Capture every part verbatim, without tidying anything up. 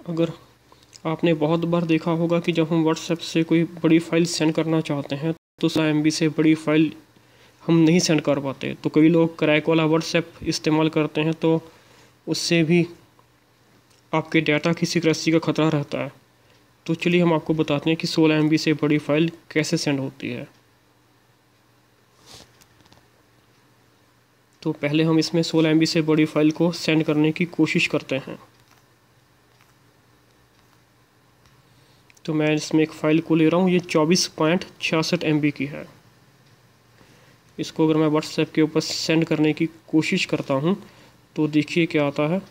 अगर आपने बहुत बार देखा होगा कि जब हम व्हाट्सएप से कोई बड़ी फ़ाइल सेंड करना चाहते हैं तो सौ एम बी से बड़ी फ़ाइल हम नहीं सेंड कर पाते। तो कई लोग क्रैक वाला व्हाट्सएप इस्तेमाल करते हैं, तो उससे भी आपके डाटा की सिक्रेसी का खतरा रहता है। तो चलिए हम आपको बताते हैं कि सोलह एम बी से बड़ी फ़ाइल कैसे सेंड होती है। तो पहले हम इसमें सोलह एम बी से बड़ी फ़ाइल को सेंड करने की कोशिश करते हैं। तो मैं इसमें एक फ़ाइल को ले रहा हूँ, ये चौबीस पॉइंट छियासठ एम बी की है। इसको अगर मैं व्हाट्सएप के ऊपर सेंड करने की कोशिश करता हूँ तो देखिए क्या आता है।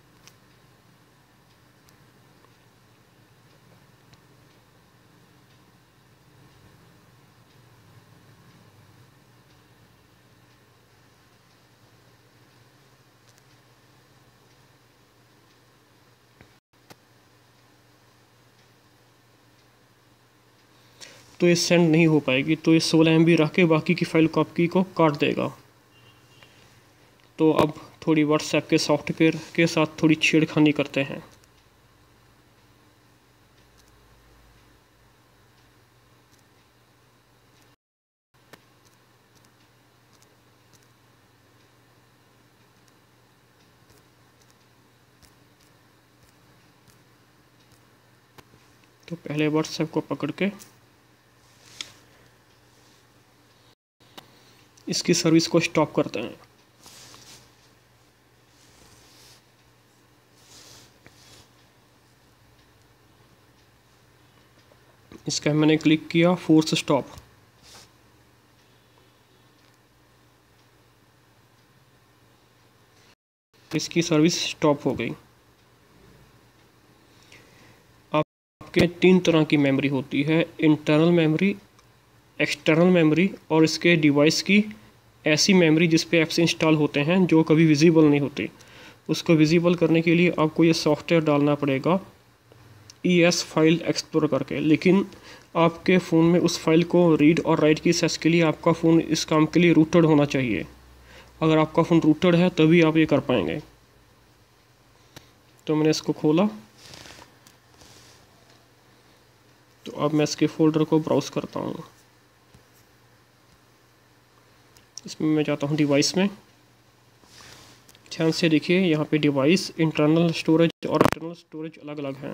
तो ये सेंड नहीं हो पाएगी, तो ये सोलह एम बी रख के बाकी की फ़ाइल कॉपी को काट देगा। तो अब थोड़ी व्हाट्सएप के सॉफ्टवेयर के साथ थोड़ी छेड़खानी करते हैं। तो पहले व्हाट्सएप को पकड़ के इसकी सर्विस को स्टॉप करते हैं। इसका मैंने क्लिक किया फोर्स स्टॉप। इसकी सर्विस स्टॉप हो गई। आपके तीन तरह की मेमोरी होती है, इंटरनल मेमोरी, एक्सटर्नल मेमोरी और इसके डिवाइस की ऐसी मेमोरी जिस पे ऐप्स इंस्टॉल होते हैं जो कभी विजिबल नहीं होते। उसको विजिबल करने के लिए आपको ये सॉफ्टवेयर डालना पड़ेगा ई एस फाइल एक्सप्लोर करके। लेकिन आपके फ़ोन में उस फाइल को रीड और राइट की एक्सेस के लिए आपका फ़ोन इस काम के लिए रूटेड होना चाहिए। अगर आपका फ़ोन रूटेड है तभी आप ये कर पाएंगे। तो मैंने इसको खोला। तो अब मैं इसके फ़ोल्डर को ब्राउज़ करता हूँ। इसमें मैं जाता हूँ डिवाइस में। ध्यान से देखिए, यहाँ पे डिवाइस, इंटरनल स्टोरेज और एक्सटर्नल स्टोरेज अलग अलग हैं।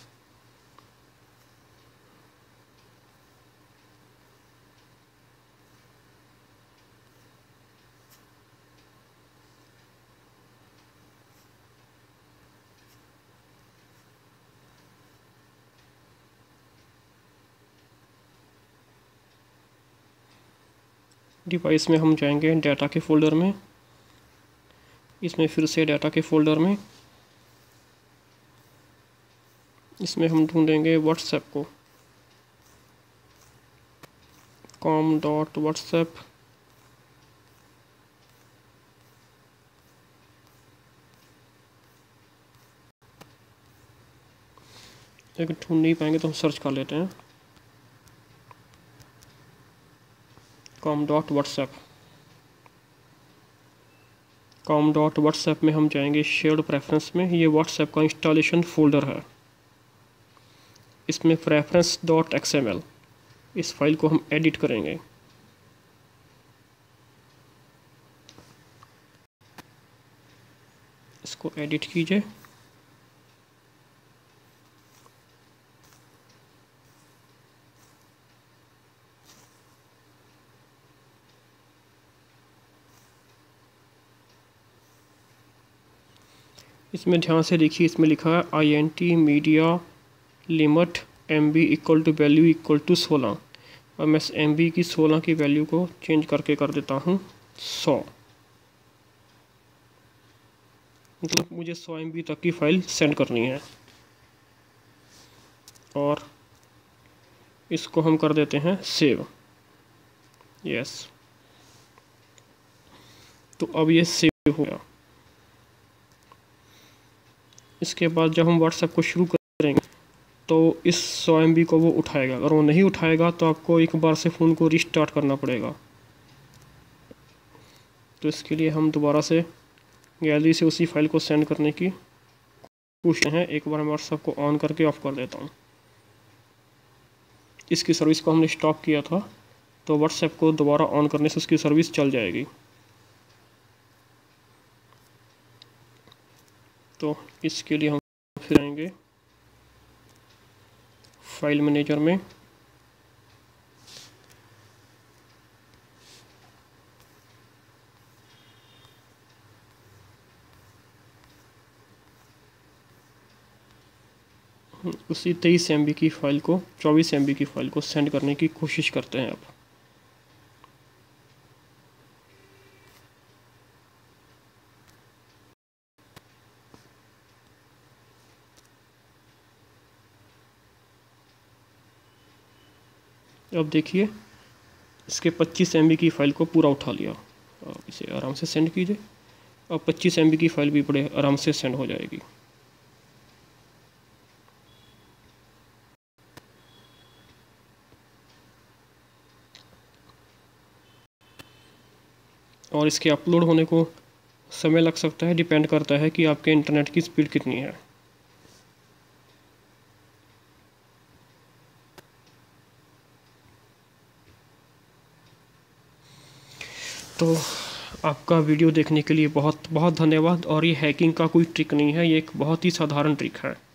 डिवाइस में हम जाएंगे डाटा के फ़ोल्डर में। इसमें फिर से डाटा के फ़ोल्डर में इसमें हम ढूंढेंगे व्हाट्सएप को, कॉम डॉट व्हाट्सएप। अगर ढूंढ नहीं पाएंगे तो हम सर्च कर लेते हैं com dot WhatsApp. Com dot WhatsApp में हम जाएंगे शेयर्ड प्रेफरेंस में। ये व्हाट्सएप का इंस्टॉलेशन फोल्डर है। इसमें preference dot X M L, इस फाइल को हम एडिट करेंगे। इसको एडिट कीजिए। इसमें ध्यान से देखिए, इसमें लिखा है I N T media limit M B equal to value equal to सोलह। और मैं एम बी की सोलह की वैल्यू को चेंज करके कर देता हूँ सौ। मतलब मुझे सौ एम बी तक की फ़ाइल सेंड करनी है। और इसको हम कर देते हैं सेव। यस, तो अब ये सेव हो गया। इसके बाद जब हम व्हाट्सएप को शुरू करेंगे तो इस सौ एम बी को वो उठाएगा। अगर वो नहीं उठाएगा तो आपको एक बार से फ़ोन को रिस्टार्ट करना पड़ेगा। तो इसके लिए हम दोबारा से गैलरी से उसी फाइल को सेंड करने की कुछ हैं, एक बार मैं व्हाट्सएप को ऑन करके ऑफ कर देता हूँ। इसकी सर्विस को हमने स्टॉप किया था, तो व्हाट्सएप को दोबारा ऑन करने से उसकी सर्विस चल जाएगी। तो इसके लिए हम फिर आएंगे फाइल मैनेजर में, उसी तेईस एम बी की फ़ाइल को चौबीस एम बी की फ़ाइल को सेंड करने की कोशिश करते हैं अब। अब देखिए इसके पच्चीस एम बी की फ़ाइल को पूरा उठा लिया। अब इसे आराम से सेंड कीजिए। अब पच्चीस एम बी की फ़ाइल भी बड़े आराम से सेंड हो जाएगी। और इसके अपलोड होने को समय लग सकता है, डिपेंड करता है कि आपके इंटरनेट की स्पीड कितनी है। तो आपका वीडियो देखने के लिए बहुत बहुत धन्यवाद। और ये हैकिंग का कोई ट्रिक नहीं है, ये एक बहुत ही साधारण ट्रिक है।